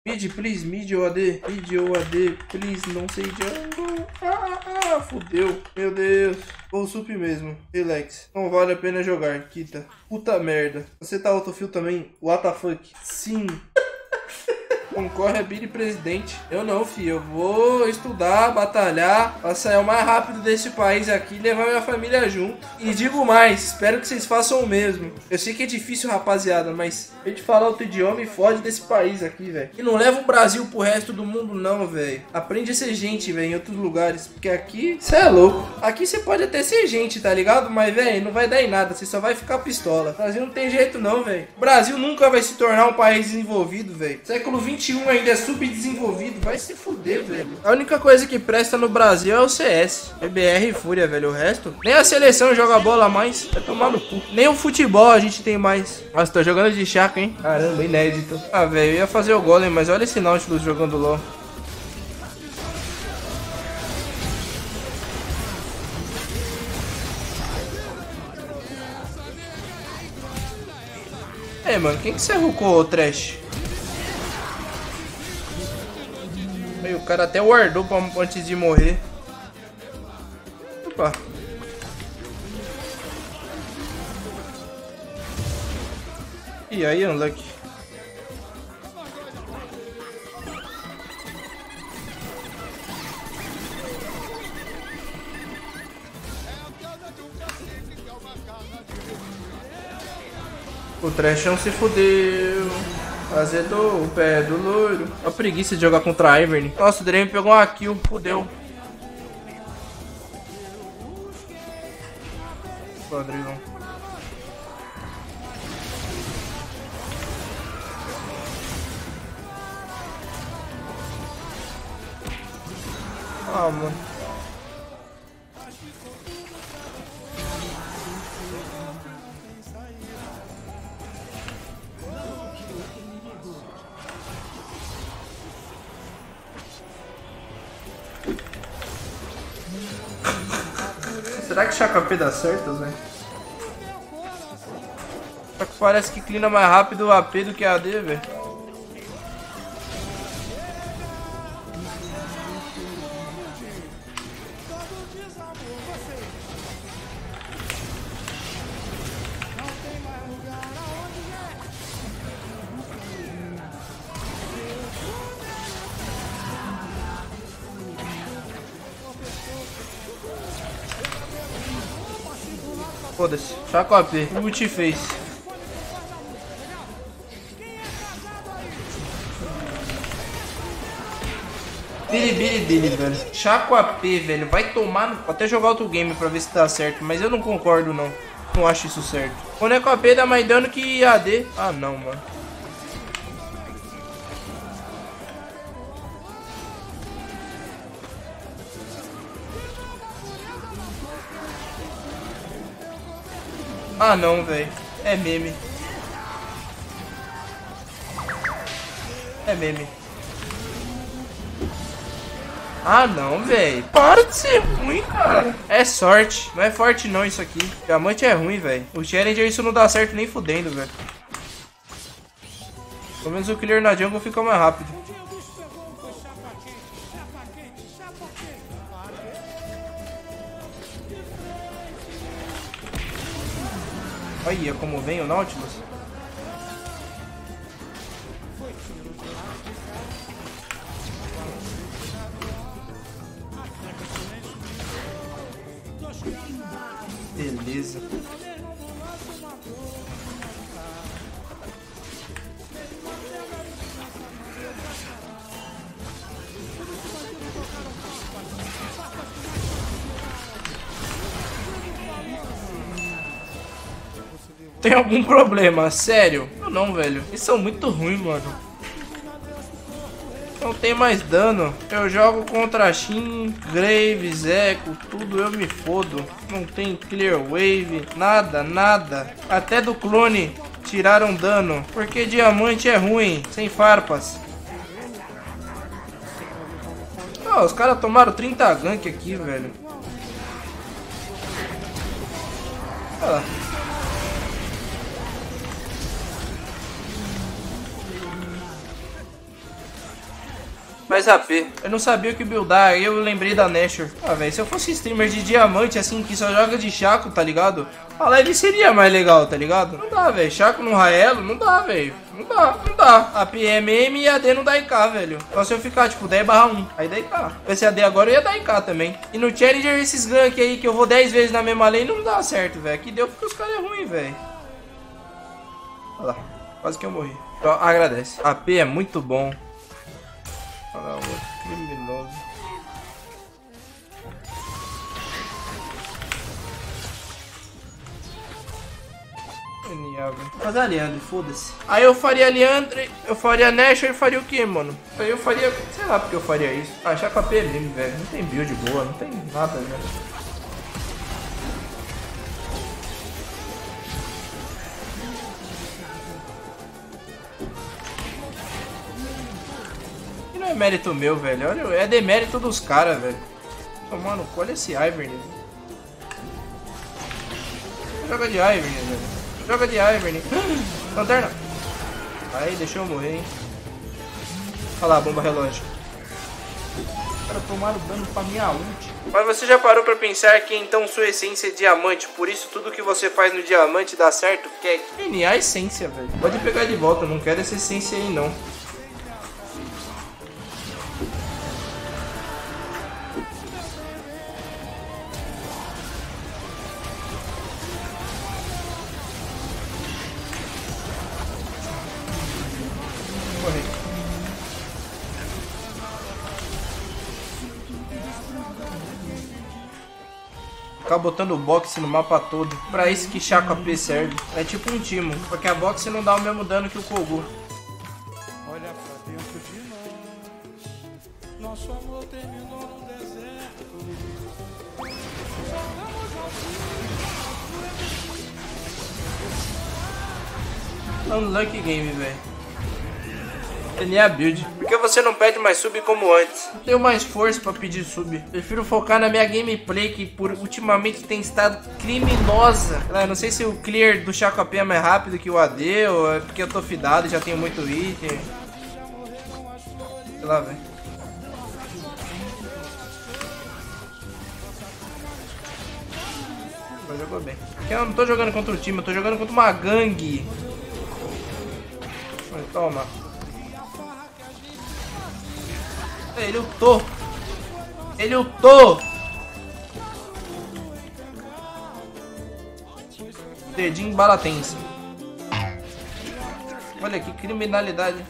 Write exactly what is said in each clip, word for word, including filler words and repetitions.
Mid, please, mid ou A D, mid ou A D, please, não sei jungle. Ah, ah, fudeu. Meu Deus. Vou sup mesmo. Relax. Não vale a pena jogar, Kita. Puta merda. Você tá autofill também? What the fuck? Sim. Concorre a Billy presidente. Eu não, filho. Eu vou estudar, batalhar, pra sair o mais rápido desse país aqui e levar minha família junto. E digo mais, espero que vocês façam o mesmo. Eu sei que é difícil, rapaziada, mas a gente falar outro idioma e foge desse país aqui, velho. E não leva o Brasil pro resto do mundo, não, velho. Aprende a ser gente, velho, em outros lugares. Porque aqui, você é louco. Aqui você pode até ser gente, tá ligado? Mas, velho, não vai dar em nada. Você só vai ficar pistola. O Brasil não tem jeito, não, velho. O Brasil nunca vai se tornar um país desenvolvido, velho. Século vinte e um ainda é subdesenvolvido. Vai se fuder, velho. A única coisa que presta no Brasil é o C S. B B R e Fúria, velho. O resto, nem a seleção joga bola mais. Vai tomar no cu. Nem o futebol a gente tem mais. Nossa, tô jogando de chaco, hein? Caramba, inédito. Ah, velho, eu ia fazer o golem, mas olha esse Nautilus jogando LOL. É, mano, quem que você rucou, Trash? Aí, o cara até wardou pra, antes de morrer. Opa. E aí, Unlucky? O Trashão se fudeu. Azedou o pé do loiro. A preguiça de jogar contra a Ivern. Nossa, o Draven pegou uma kill, fudeu. Pô, Draven. Ah, mano. Será que Chaco A P dá certo, velho? Só que parece que clina mais rápido o A P do que a AD, velho. Foda-se, Chaco A P, o te fez. Bilibili dele, velho. Chaco A P, velho. Vai tomar no... Vou até jogar outro game pra ver se tá certo. Mas eu não concordo, não. Não acho isso certo. Boneco A P dá mais dano que A D. Ah, não, mano. Ah, não, velho. É meme. É meme. Ah, não, velho. Para de ser ruim, cara. É sorte. Não é forte, não, isso aqui. Diamante é ruim, velho. O Challenger, isso não dá certo nem fudendo, velho. Pelo menos o clear na jungle fica mais rápido. Olha como vem o Nautilus. Beleza. Tem algum problema? Sério? Eu não, velho. Eles são muito ruins, mano. Não tem mais dano. Eu jogo contra Shin, Graves, Echo, tudo eu me fodo. Não tem Clear Wave, nada, nada. Até do clone tiraram dano. Porque diamante é ruim, sem farpas. Oh, os caras tomaram trinta gank aqui, velho. Ah. mais A P. Eu não sabia o que buildar, aí eu lembrei da Nashor. Ah, velho, se eu fosse streamer de diamante, assim, que só joga de Chaco, tá ligado? A live seria mais legal, tá ligado? Não dá, velho. Chaco no Raelo, não dá, velho. Não dá, não dá. A P M M e a D não dá I K, velho. Só se eu ficar, tipo, dez barra um. Aí dá I K. Se fosse a D agora, eu ia dar I K também. E no Challenger, esses gank aí, que eu vou dez vezes na mesma lane, não dá certo, velho. Aqui deu porque os caras é ruim, velho. Olha lá. Quase que eu morri. Então, agradece. A P é muito bom. Olha lá, outro criminoso. Mas a Leandre, foda-se. Aí eu faria Leandre, eu faria Nashor e faria o que, mano? Aí eu faria, sei lá porque eu faria isso. Ah, achar com a P M, velho. Não tem build boa, não tem nada, velho. E não é mérito meu, velho. Olha, é demérito dos caras, velho. Oh, mano, olha esse Ivern. Joga de Ivern, velho. Joga de Ivern. Lanterna. Aí, deixou eu morrer, hein. Olha lá, bomba relógio. Os caras tomaram dano pra minha ult. Mas você já parou pra pensar que então sua essência é diamante, por isso tudo que você faz no diamante dá certo? Porque é N A essência, velho. Pode pegar de volta, não quero essa essência aí, não. Ficar botando o boxe no mapa todo. Pra isso que Chaco A P serve. É tipo um timo. Porque a boxe não dá o mesmo dano que o Kogu. Olha pra dentro de nós. Nosso amor terminou no deserto. Unlucky game, velho. N A build. Por que você não pede mais sub como antes? Não tenho mais força pra pedir sub. Prefiro focar na minha gameplay, que por ultimamente tem estado criminosa. Eu não sei se o clear do Chaco A P é mais rápido que o A D, ou é porque eu tô fidado e já tenho muito item. Sei lá, velho. Jogou bem. Eu não tô jogando contra o time, eu tô jogando contra uma gangue. Toma. Ele ultou. Ele ultou. Dedinho bala tensa. Olha que criminalidade.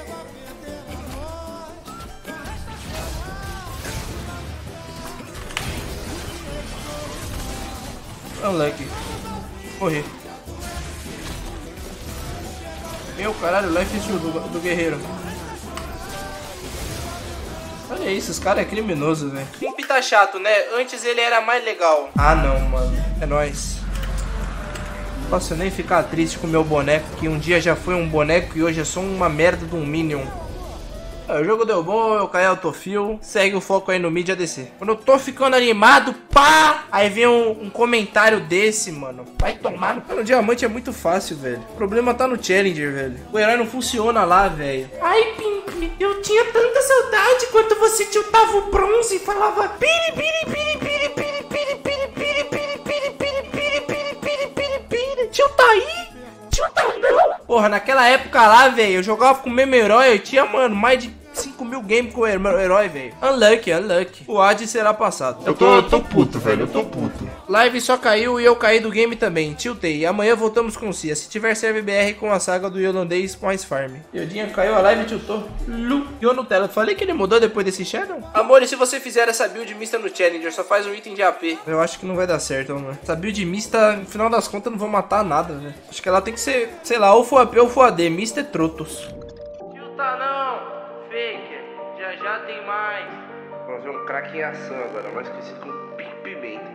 Moleque. Morri. Meu caralho, life steal do, do guerreiro. Olha isso, os caras é criminoso, velho. Pimp tá chato, né? Antes ele era mais legal. Ah, não, mano. É nóis. Não posso nem ficar triste com o meu boneco, que um dia já foi um boneco e hoje é só uma merda de um Minion. O jogo deu bom, eu caí autofil. Segue o foco aí no mid A D C. Quando eu tô ficando animado, pá! Aí vem um, um comentário desse, mano. Vai tomar no... No diamante é muito fácil, velho. O problema tá no Challenger, velho. O herói não funciona lá, velho. Ai, Pimp, eu tinha tanta saudade quando você tiltava o bronze e falava piri, piri, piri, piri, piri, piri, piri, piri, piri, piri, piri, piri, piri, piri, piri, piri. Tilta aí? Tilta não? Porra, naquela época lá, velho, eu jogava com o mesmo herói, eu tinha, mano, mais de cinco mil games com o herói, velho. Unlucky, unlucky. O A D será passado. Eu tô, eu tô puto, velho. Eu tô puto. Live só caiu e eu caí do game também. Tiltei. Amanhã voltamos com o Cia. Se tiver serve B R com a saga do holandês mais farm. Yodinha caiu a live e tiltou. Lu. E o Nutella. Falei que ele mudou depois desse Shadow? Amor, e se você fizer essa build mista no Challenger, só faz um item de A P. Eu acho que não vai dar certo, amor. Essa build mista, no final das contas, não vou matar nada, velho. Acho que ela tem que ser, sei lá, ou for A P ou for A D. Mista é trotos. Tilta não. Faker. Já já tem mais. Vamos ver um craque em ação agora, mais conhecido como Pimp Pimenta.